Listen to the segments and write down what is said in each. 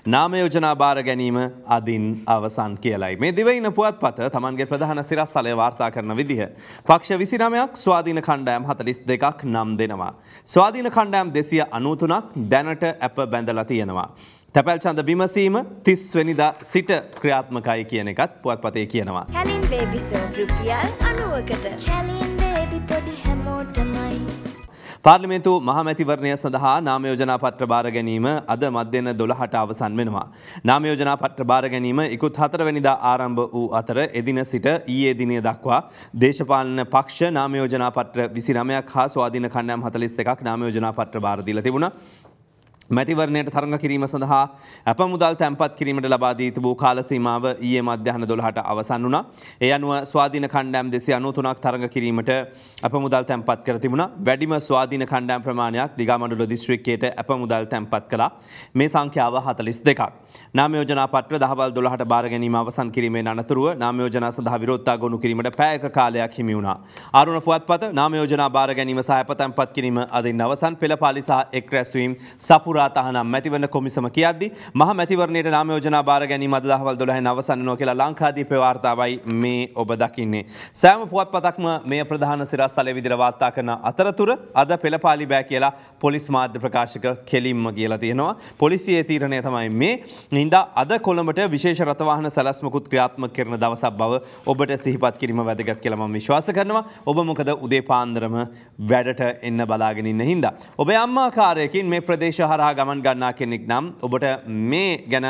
නාම යෝජනා බාර ගැනීම අදින් අවසන් කියලයි. මේ දිවයින පුවත්පත තමන්ගේ ප්‍රධාන සිරස්තලය වාර්තා කරන විදිහ. පක්ෂ 29ක් ස්වාධීන කණ්ඩායම් 42ක් නම් දෙනවා. ස්වාධීන කණ්ඩායම් 293ක් දැනට අප බැඳලා තියෙනවා. තැපැල් ඡන්ද විමසීම 30 වෙනිදා සිට ක්‍රියාත්මකයි කියන එකත් පුවත්පතේ කියනවා. කැලින් බේබි සෝප් රුපියල් 90කට. කැලින් බේබි පොඩි හැමෝටමයි. පාර්ලිමේන්තු මහමැතිවරණය සඳහා නාම යෝජනා පත්‍ර බාර ගැනීම අද මධ්‍යන 12ට අවසන් වෙනවා. නාම යෝජනා පත්‍ර බාර ගැනීම ඉකුත් 4 වෙනිදා ආරම්භ වූ අතර එදින සිට ඊයේ දිනය දක්වා දේශපාලන පක්ෂ නාම යෝජනා පත්‍ර 29ක් හා ස්වාධීන කණ්ඩායම් 41ක් නාම යෝජනා පත්‍ර බාර දීලා තිබුණා. මැතිවරණයට තරඟ කිරීම සඳහා අප මුදල් තැන්පත් කිරීමට ලබා දී තිබූ කාල සීමාව ඊයේ මධ්‍යහන 12ට අවසන් වුණා. ඒ අනුව ස්වාධීන කණ්ඩායම් 293ක් තරඟ කිරීමට අප මුදල් තැන්පත් කර තිබුණා. වැඩිම ස්වාධීන කණ්ඩායම් ප්‍රමාණයක් දිගමඩුල්ල දිස්ත්‍රික්කයට අප මුදල් තැන්පත් කළා. මේ සංඛ්‍යාව 42ක්. නාම යෝජනා පත්‍ර දහවල් 12ට බාර ගැනීම අවසන් කිරීමෙන් අනතුරුව නාම යෝජනා සඳහා විරෝධතා ගොනු කිරීමට පැයක කාලයක් හිමි වුණා. ආරුණ පුවත්පත නාම යෝජනා බාර ගැනීම සහ අප තැන්පත් කිරීම අදින් අවසන් පෙළපාලි සහ එක් රැස්වීම් සපුරා තහනම් මැතිවරණ කොමිසම කියද්දී මහ මැතිවරණයට නාම යෝජනා බාර ගැනීම අද දහවල් 12න් අවසන් වෙනවා කියලා ලංකාදීපේ වාර්තාවයි මේ ඔබ දකින්නේ. සෑම පුවත්පතක්ම මේ ප්‍රධාන සිරස්තලයේ විදිහට වාර්තා කරන අතරතුර අද පෙළපාලි බෑ කියලා පොලිස් මාධ්‍ය ප්‍රකාශක කෙලින්ම කියලා තියෙනවා. පොලිසියේ තීරණය තමයි මේ. හින්දා අද කොළඹට විශේෂ රථවාහන සැලැස්මකුත් ක්‍රියාත්මක කරන දවසක් බව ඔබට සිහිපත් කිරීම වැදගත් කියලා මම විශ්වාස කරනවා. ඔබ මොකද උදේ පාන්දරම වැඩට එන්න බලාගෙන ඉන්න හින්දා. ඔබේ අම්මාකාරයකින් මේ ප්‍රදේශ හරහා ගමන් ගන්නා කෙනෙක් නම් ඔබට මේ ගැන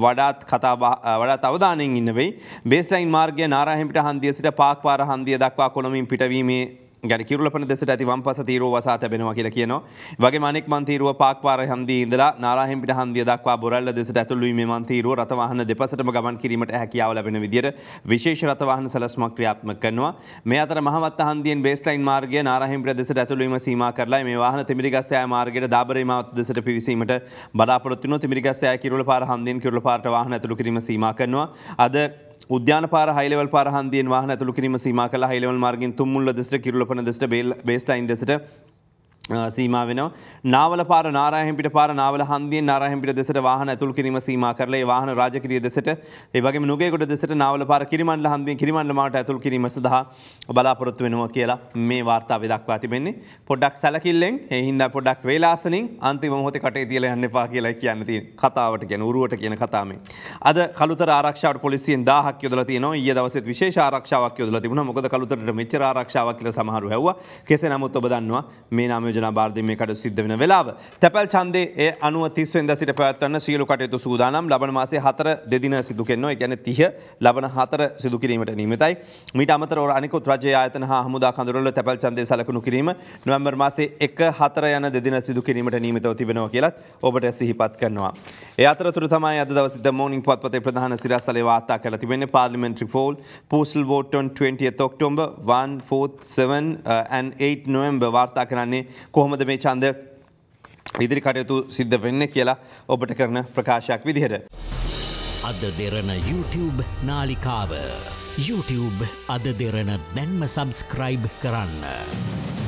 වඩාත් අවධානයෙන් ඉන්න වෙයි. බේස්ලයින් මාර්ගය නාරාහෙම්පිට හන්දිය සිට පාක්පාර හන්දිය දක්වා කොළඹින් පිටවීමේ ගැන කිරුළපන දෙසට ඇති වම්පස තීරුව වසා තැබෙනවා කියලා කියනවා. වගේම අනෙක් මන් තීරුව පාක්පාර හන්දියේ ඉඳලා නාරාහෙම්පිට හන්දිය දක්වා බොරැල්ල දෙසට ඇතුළු වීමේ මන් තීරුව රථවාහන දෙපසටම ගමන් කිරීමට හැකියාව ලැබෙන විදියට විශේෂ රථවාහන සැලැස්මක් ක්‍රියාත්මක කරනවා. මේ අතර මහවත්ත හන්දියෙන් බේස්ලයින් මාර්ගය නාරාහෙම්පිට දෙසට ඇතුළු වීම සීමා කරලා මේ වාහන තිමිරිගස්සෑය මාර්ගයට දාබරේ මාවත දෙසට පිවිසීමට බලාපොරොත්තු වෙනවා. තිමිරිගස්සෑය කිරුළපාර හන්දියෙන් කිරුළපාරට වාහන ඇතුළු කිරීම සීමා කරනවා. අද උද්‍යාන පාර හයිලෙවල් පාර හන්දියෙන් වාහන ඇතුළු කිරීම සීමා කළා. හයිලෙවල් මාර්ගයෙන් තුම්මුල්ල දෙසට කිරුළපන දෙසට බේස්ලයින් දෙසට සීමා වෙනවා. නාවල පාර නාරාහෙම්පිට පාර නාවල හන්දියෙන් නාරාහෙම්පිට දෙසට වාහන ඇතුළු කිරීම සීමා කරලා ඒ වාහන රාජකිරිය දෙසට ඒ වගේම නුගේගොඩ දෙසට නාවල පාර කිරිමණ්ඩල හන්දියෙන් කිරිමණ්ඩල මාවට ඇතුළු කිරීම සඳහා බලාපොරොත්තු වෙනවා කියලා මේ වාර්තාවේ දක්වා තිබෙන්නේ. පොඩ්ඩක් සැලකිල්ලෙන් ඒ හින්දා පොඩ්ඩක් වේලාසනින් අන්තිම මොහොතේ කටේ තියලා යන්න එපා කියලා කියන්න තියෙන කතාවට කියන උරුවට කියන කතාවේ. අද කළුතර ආරක්ෂාවට පොලිසියෙන් 1000ක් යොදලා තියෙනවා. ඊයේ දවසේත් විශේෂ ආරක්ෂාවක් යොදලා තිබුණා. මොකද කළුතරට මෙච්චර ආරක්ෂාවක් කියලා සමහරව හැව්වා. කෙසේ නමුත් ඔබ දන්නවා මේ නාම යෝජනා බාර දීමේ කටයුතු සිද්ධ වෙන වෙලාව. තැපැල් ඡන්දේ ඒ 90 වෙනිදා සිට පැවැත්වන්න සියලු කටයුතු සූදානම්. ලබන මාසයේ 4 දෙදින සිදු කරනවා. ඒ කියන්නේ 30 ලබන 4 සිදු කිරීමට නියමිතයි. මීට අමතරව අනිකුත් රජයේ ආයතන හා හමුදා කඳවුරවල තැපැල් ඡන්දේ සලකුණු කිරීම නොවැම්බර් මාසයේ 1-4 යන දෙදින සිදු කිරීමට නියමිතව තිබෙනවා කියලා ඔබට සිහිපත් කරනවා. ඒ අතරතුර තමයි අද දවසේ ද මෝර්නිං පුවත්පතේ ප්‍රධාන සිරස්තලයේ වාර්තා කරලා තිබෙන්නේ parliamentary poll postal vote on 20th October 1, 4, 7 and 8 November වාර්තා කරන්නේ කොහොමද මේ ඡන්ද ඉදිරි කටයුතු සිද්ධ වෙන්නේ කියලා ඔබට කරන ප්‍රකාශයක් විදිහට. අද දෙරණ YouTube නාලිකාව YouTube අද දෙරණ දැන්ම සබස්ක්‍රයිබ් කරන්න.